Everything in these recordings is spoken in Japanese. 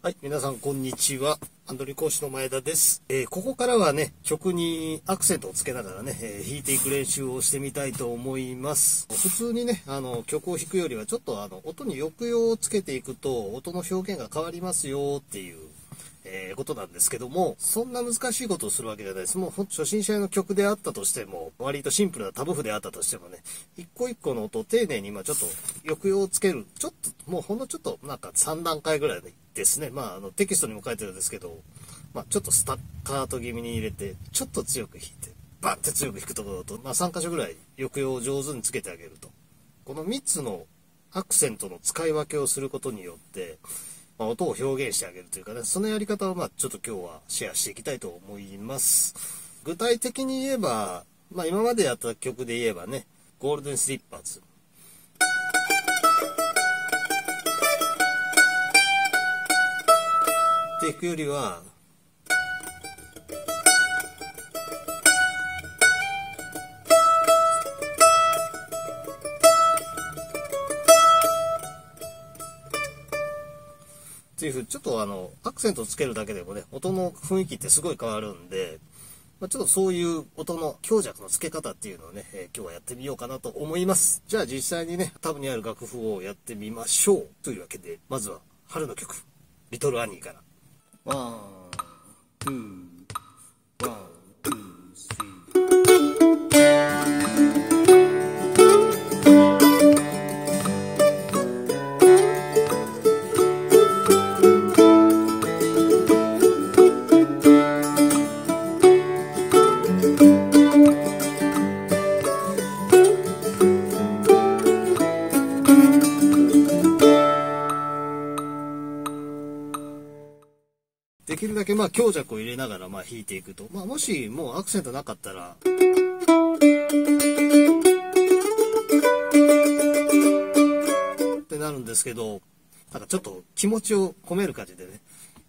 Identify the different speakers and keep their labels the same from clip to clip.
Speaker 1: はい、皆さんこんにちは。アンドリ講師の前田です。ここからはね、曲にアクセントをつけながらね、弾いていく練習をしてみたいと思います。普通にね、曲を弾くよりはちょっと音に抑揚をつけていくと、音の表現が変わりますよっていう、ことなんですけども、そんな難しいことをするわけじゃないです。もう初心者の曲であったとしても、割とシンプルなタブ譜であったとしてもね、一個一個の音を丁寧にちょっと抑揚をつける。ちょっと、もうほんのちょっと3段階ぐらいですね。テキストにも書いてるんですけど、ちょっとスタッカート気味に入れて、ちょっと強く弾いて、バンって強く弾くところと、3箇所ぐらい抑揚を上手につけてあげると。この3つのアクセントの使い分けをすることによって、音を表現してあげるというかね、そのやり方をちょっと今日はシェアしていきたいと思います。具体的に言えば、今までやった曲で言えばね、ゴールデンスリッパーズ。って弾くよりは、っていうふうにちょっとアクセントをつけるだけでもね、音の雰囲気ってすごい変わるんで、ちょっとそういう音の強弱のつけ方っていうのをね、今日はやってみようかなと思います。じゃあ実際にね、タブにある楽譜をやってみましょう。というわけで、まずは春の曲、リトルアニーから。ワン、ツー、ワン、ツー、スリー。できるだけ強弱を入れながら弾いていくと、もしもうアクセントなかったらってなるんですけど、ちょっと気持ちを込める感じでね。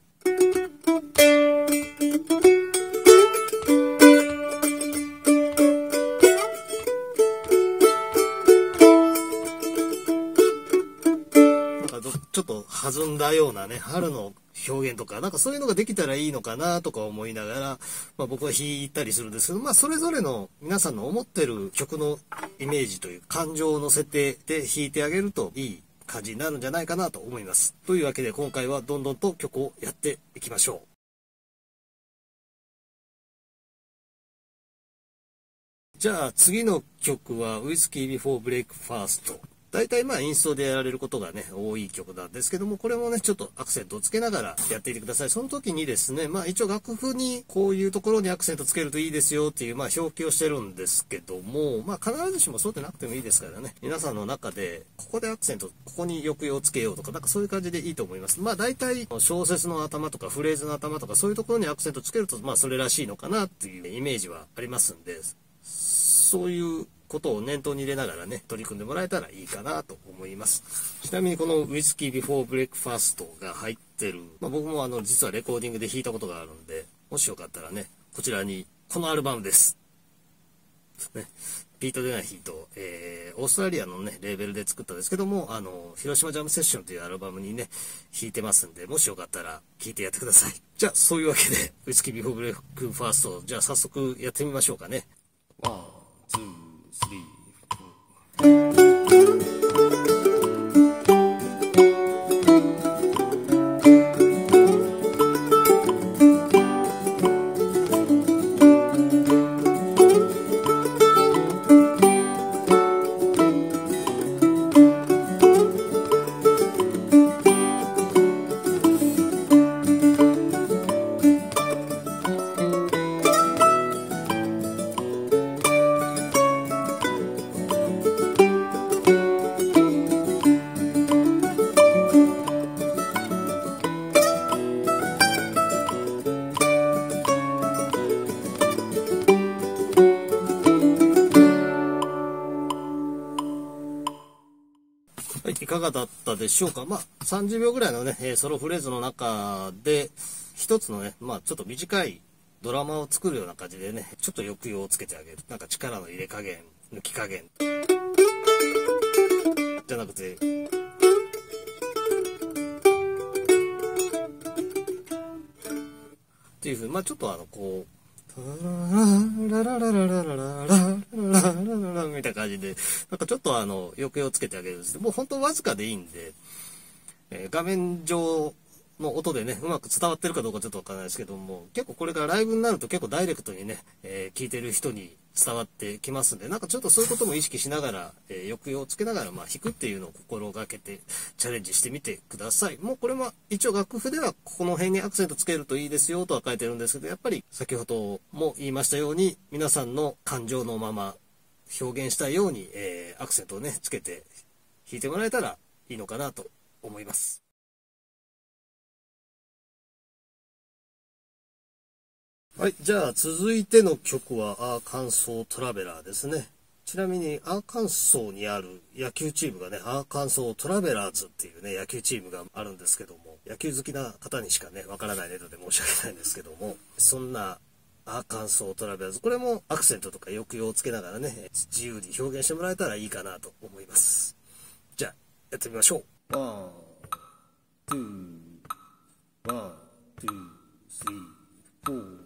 Speaker 1: ちょっと弾んだようなね、春の表現とか、そういうのができたらいいのかなとか思いながら、僕は弾いたりするんですけど、それぞれの皆さんの思ってる曲のイメージという感情を乗せてで弾いてあげるといい感じになるんじゃないかなと思います。というわけで今回はどんどんと曲をやっていきましょう。じゃあ次の曲は Whiskey Before Breakfast。大体インストでやられることがね、多い曲なんですけども、これもね、ちょっとアクセントをつけながらやっていてください。その時にですね、一応楽譜にこういうところにアクセントつけるといいですよっていう、表記をしてるんですけども、必ずしもそうでなくてもいいですからね、皆さんの中で、ここでアクセント、ここに抑揚をつけようとか、そういう感じでいいと思います。大体、小説の頭とかフレーズの頭とか、そういうところにアクセントつけると、それらしいのかなっていうイメージはありますんで、そういうことを念頭に入れながらね、取り組んでもらえたらいいかなと思います。ちなみにこの Whiskey Before Breakfast が入ってる、僕も実はレコーディングで弾いたことがあるんで、もしよかったらね、こちらに、このアルバムです。ね、ピート・デナヒーと、オーストラリアのね、レーベルで作ったんですけども、広島ジャムセッションというアルバムにね、弾いてますんで、もしよかったら聴いてやってください。じゃあ、そういうわけで、Whiskey Before Breakfast、じゃあ早速やってみましょうかね。1、2、3、4。はい、いかがだったでしょうか。30秒ぐらいのね、ソロフレーズの中で、一つのね、ちょっと短いドラマを作るような感じでね、ちょっと抑揚をつけてあげる。力の入れ加減、抜き加減。じゃなくて、 っていうふうに、まあちょっとこう、ララララララララララララみたいな感じで、なんかちょっと抑揚をつけてあげるんです。もう本当わずかでいいんで、画面上の音でね、うまく伝わってるかどうかちょっとわからないですけども、結構これからライブになると結構ダイレクトにね、聞いてる人に伝わってきますんで、なんかちょっとそういうことも意識しながら、抑揚をつけながら、まあ弾くっていうのを心がけてチャレンジしてみてください。もうこれは一応楽譜ではこの辺にアクセントつけるといいですよとは書いてるんですけど、やっぱり先ほども言いましたように、皆さんの感情のまま表現したように、アクセントをね、つけて弾いてもらえたらいいのかなと思います。はい。じゃあ、続いての曲は、アーカンソートラベラーですね。ちなみに、アーカンソーにある野球チームがね、アーカンソートラベラーズっていうね、野球チームがあるんですけども、野球好きな方にしかね、わからないネタで申し訳ないんですけども、そんな、アーカンソートラベラーズ、これもアクセントとか抑揚をつけながらね、自由に表現してもらえたらいいかなと思います。じゃあ、やってみましょう。ワン、ツー、ワン、ツー、スリー、フォー。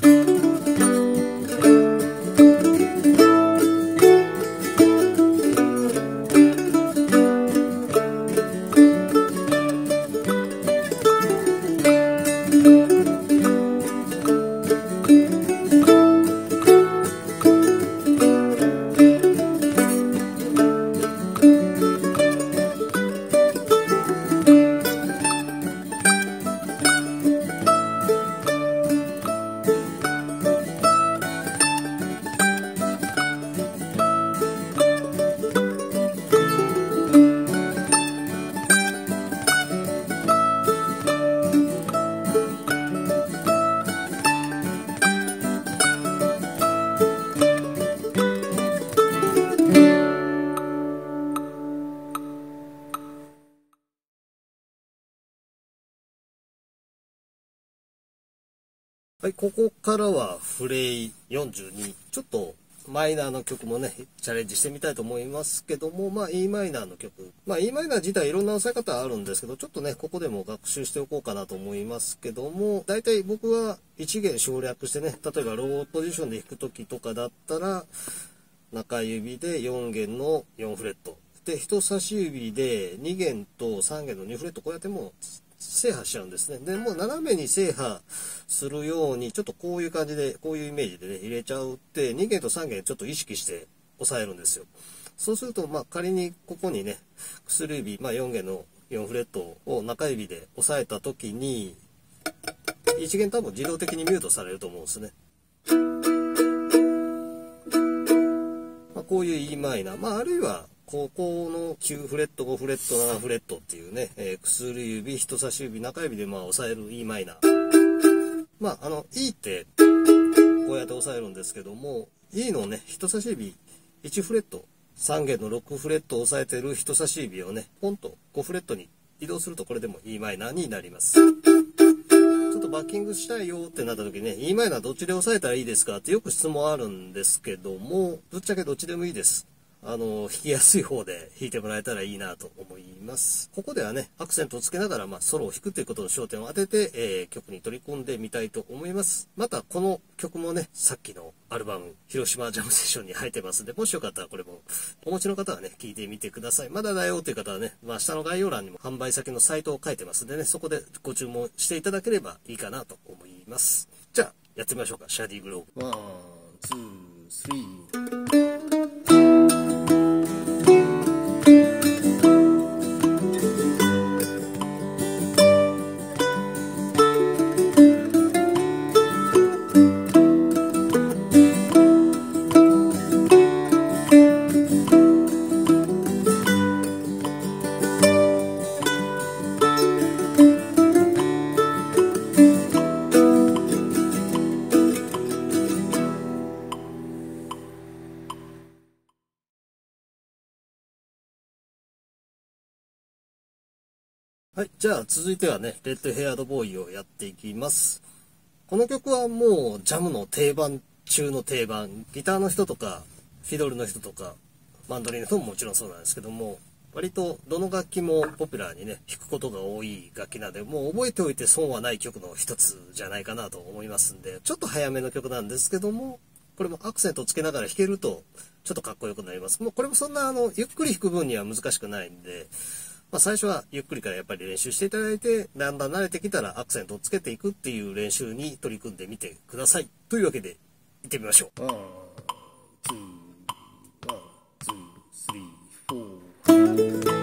Speaker 1: はい、ここからはフレイ42。ちょっとマイナーの曲もね、チャレンジしてみたいと思いますけども、まあ E マイナーの曲。まあ E マイナー自体いろんな押さえ方あるんですけど、ちょっとね、ここでも学習しておこうかなと思いますけども、大体僕は1弦省略してね、例えばローポジションで弾く時とかだったら、中指で4弦の4フレット。で、人差し指で2弦と3弦の2フレット、こうやってもう、制覇しちゃうんですね。で、もう斜めに制覇するように、ちょっとこういう感じで、こういうイメージでね、入れちゃうって、2弦と3弦ちょっと意識して押さえるんですよ。そうすると、まあ仮にここにね、薬指、まあ4弦の4フレットを中指で押さえた時に、1弦多分自動的にミュートされると思うんですね。まあ、こういう E マイナー。まああるいは、ここの9フレット、5フレット、7フレットっていうね、薬指、人差し指、中指でまあ押さえる E マイナー。まあE ってこうやって押さえるんですけども、E のね、人差し指1フレット、3弦の6フレットを押さえてる人差し指をね、ポンと5フレットに移動するとこれでも E マイナーになります。ちょっとバッキングしたいよってなった時ね、E マイナーどっちで押さえたらいいですかってよく質問あるんですけども、ぶっちゃけどっちでもいいです。弾きやすい方で弾いてもらえたらいいなと思います。ここではね、アクセントをつけながら、まあ、ソロを弾くということの焦点を当てて、曲に取り込んでみたいと思います。また、この曲もね、さっきのアルバム、広島ジャムセッションに入ってますんで、もしよかったらこれも、お持ちの方はね、聴いてみてください。まだだよという方はね、まあ、下の概要欄にも販売先のサイトを書いてますんでね、そこでご注文していただければいいかなと思います。じゃあ、やってみましょうか。シャディグローブ。ワン、ツー、スリー。はい。じゃあ、続いてはね、レッドヘアードボーイをやっていきます。この曲はもう、ジャムの定番中の定番。ギターの人とか、フィドルの人とか、マンドリンの人ももちろんそうなんですけども、 割とどの楽器もポピュラーにね、弾くことが多い楽器なんで、もう覚えておいて損はない曲の一つじゃないかなと思いますんで、ちょっと早めの曲なんですけども、これもアクセントをつけながら弾けると、ちょっとかっこよくなります。もうこれもそんなゆっくり弾く分には難しくないんで、最初はゆっくりからやっぱり練習していただいて、だんだん慣れてきたらアクセントをつけていくっていう練習に取り組んでみてください。というわけで、行ってみましょう。1、2、1、2、3、4。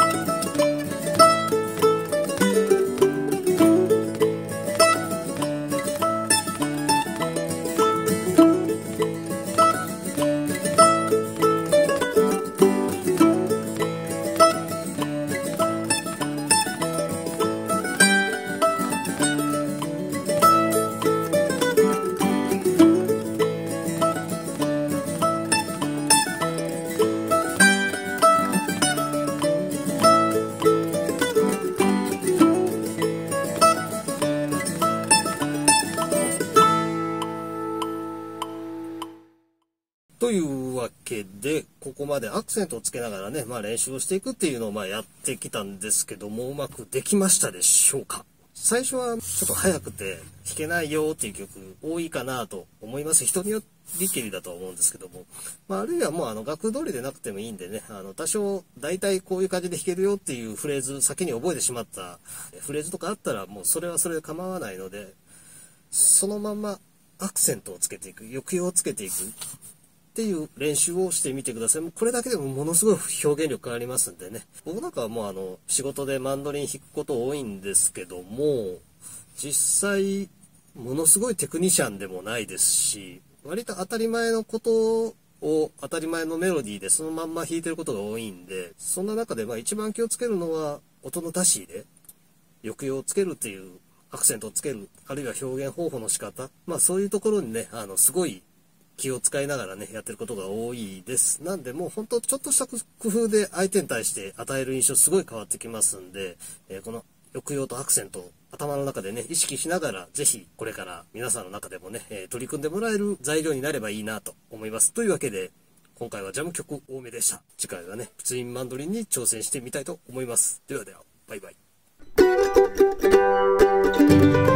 Speaker 1: というわけで、ここまでアクセントをつけながらね、練習をしていくっていうのをやってきたんですけども、うまくできましたでしょうか？最初はちょっと早くて弾けないよっていう曲多いかなと思います。人によりけりだとは思うんですけども、あるいはもう楽譜通りでなくてもいいんでね、多少大体こういう感じで弾けるよっていうフレーズ、先に覚えてしまったフレーズとかあったら、もうそれはそれで構わないので、そのままアクセントをつけていく、抑揚をつけていくっていう練習をしてみてください。もうこれだけでもものすごい表現力ありますんでね。僕なんかはもう仕事でマンドリン弾くこと多いんですけども、実際ものすごいテクニシャンでもないですし、割と当たり前のことを当たり前のメロディーでそのまんま弾いてることが多いんで、そんな中で一番気をつけるのは音の出し入れ、抑揚をつけるっていうアクセントをつける、あるいは表現方法の仕方、そういうところにね、すごい気を使いながらね、やってることが多いです。なんでもうほんとちょっとした工夫で相手に対して与える印象すごい変わってきますんで、この抑揚とアクセントを頭の中でね、意識しながら、ぜひこれから皆さんの中でもね、取り組んでもらえる材料になればいいなと思います。というわけで、今回はジャム曲多めでした。次回はね、ツインマンドリンに挑戦してみたいと思います。ではでは、バイバイ。